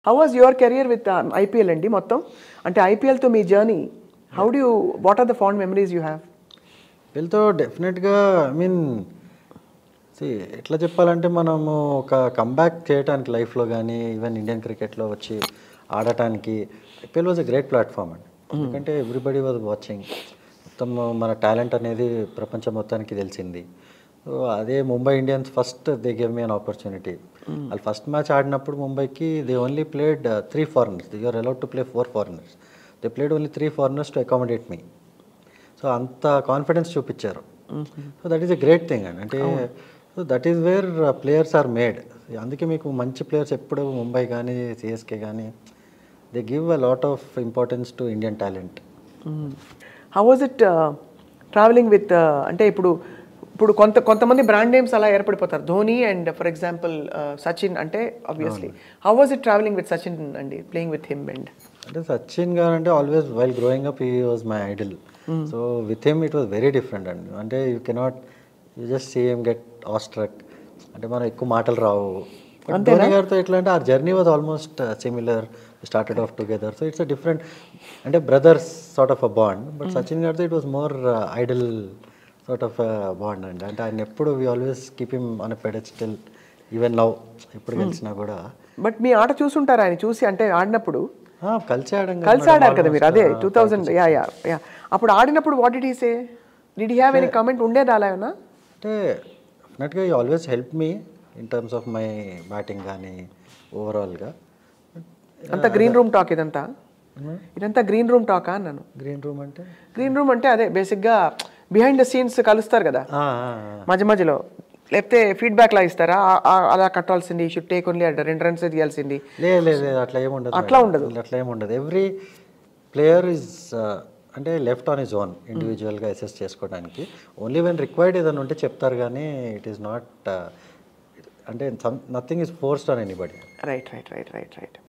How was your career with IPL అండి మొత్తం? అంటే ఐపీఎల్తో మీ journey, how do you, what are the fond memories you have? వీళ్ళతో డెఫినెట్గా ఐ మీన్ ఎట్లా చెప్పాలంటే మనము ఒక కంబ్యాక్ చేయడానికి లైఫ్లో కానీ ఈవెన్ ఇండియన్ క్రికెట్లో వచ్చి ఆడటానికి IPL was a great platform అండి. ఎందుకంటే ఎవ్రీబడి వాజ్ వాచింగ్, మొత్తం మన టాలెంట్ అనేది ప్రపంచం మొత్తానికి తెలిసింది. సో అదే Mumbai Indians first they gave me an opportunity. వాళ్ళు ఫస్ట్ మ్యాచ్ ఆడినప్పుడు ముంబైకి they only played 3 foreigners. They are allowed to play 4 foreigners. They played only 3 foreigners to accommodate me. So అంత కాన్ఫిడెన్స్ చూపించారు. So that is a great thing అండి. అంటే so that is where players are made. అందుకే మీకు మంచి players ఎప్పుడు ముంబై కానీ CSK కానీ they give a lot of importance to Indian talent. How was it travelling with, అంటే ఇప్పుడు ఇప్పుడు కొంతమంది బ్రాండ్ నేమ్స్ అలా ఏర్పడిపోతారు, Dhoni and for example Sachin అంటే obviously. How was it travelling with Sachin అండి, ప్లేయింగ్ విత్ హిమ్? అండ్ అంటే సచిన్ గారు అంటే always while growing up he was my idol. So with him it was very different అండి. అంటే you cannot you just see him get awestruck. అంటే మనం ఎక్కువ మాటలు రావు. ధోని గారితో ఎట్లా అంటే our journey was almost similar. Started off together. So it's a different అంటే brothers sort of a bond. But Sachin గారితో it was more idol sort of bond అండి. అంటే ఆయన ఎప్పుడు we always keep him on a pedestal even now ఎప్పుడు కలిసినా కూడా. But మీ ఆట చూసుంటారు ఆయన చూసి, అంటే ఆడినప్పుడు కలిసి ఆడారు కదా మీరు, అదే 2000. యా అప్పుడు ఆడినప్పుడు what did he say? Did he have any comment? ఉండేది అలా ఏమన్నా? అంటే డెఫినెట్గా he always help me in terms of my batting కానీ ఓవరాల్గా. అంతా గ్రీన్ రూమ్ టాక్ ఇదంతా? ఇదంతా గ్రీన్ రూమ్ టాకా అన్నాను. గ్రీన్ రూమ్ అంటే? గ్రీన్ రూమ్ అంటే అదే బేసిక్గా బిహైండ్ ద సీన్స్ కలుస్తారు కదా మధ్య మధ్యలో, లేకపోతే ఫీడ్బ్యాక్ లా ఇస్తారా? అలా కట్టాల్సింది, షుడ్ టేక్ ఓన్లీ 2 runs తీయాల్సింది. లేదు అట్లా ఏముండదు. అట్లా ఏముండదు. ఎవ్రీ ప్లేయర్ ఇస్ అంటే లెఫ్ట్ ఆన్ హిజ్ ఓన్ ఇండివిజువల్గా అసెస్ చేసుకోవడానికి. ఓన్లీ వెన్ రిక్వైర్డ్ ఏదైనా ఉంటే చెప్తారు కానీ ఇట్ ఈస్ నాట్ అంటే nothing is forced on anybody. Right.